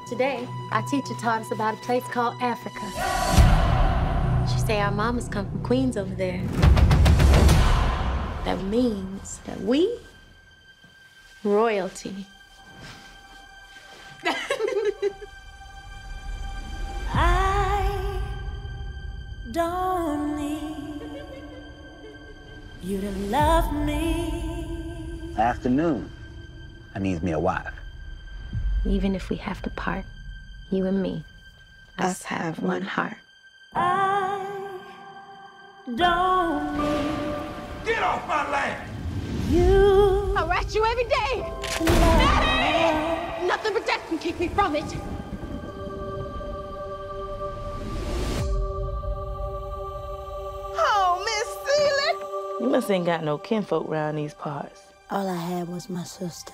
Today, our teacher taught us about a place called Africa. She say our mamas come from Queens over there. That means that we, royalty. I don't need you to love me. Afternoon, I needs me a wife. Even if we have to part, you and me, us have one heart. I don't need Get off my land! you. I rat you every day! Daddy! Nothing but death can keep me from it. Oh, Miss Celie! You must ain't got no kinfolk around these parts. All I had was my sister.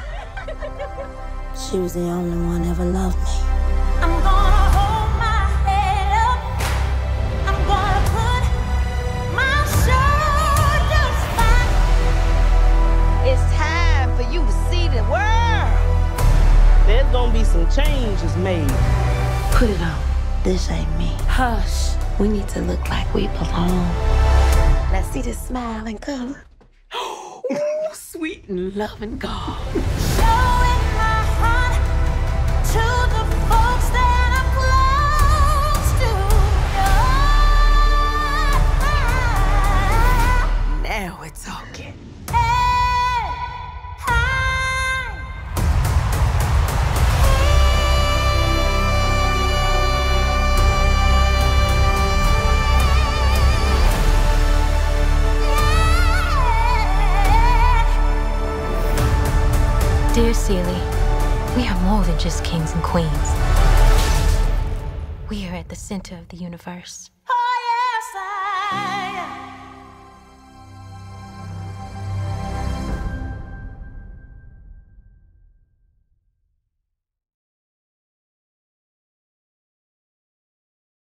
She was the only one ever loved me. I'm gonna hold my head up. I'm gonna put my shoulders back. It's time for you to see the world. There's gonna be some changes made. Put it on. This ain't me. Hush. We need to look like we belong. Let's see this smile and color. Sweet and loving God. Showing my heart to the folks that I'm close to. Now we're talking. Dear Celie, we are more than just kings and queens. We are at the center of the universe. Oh, yes, I am.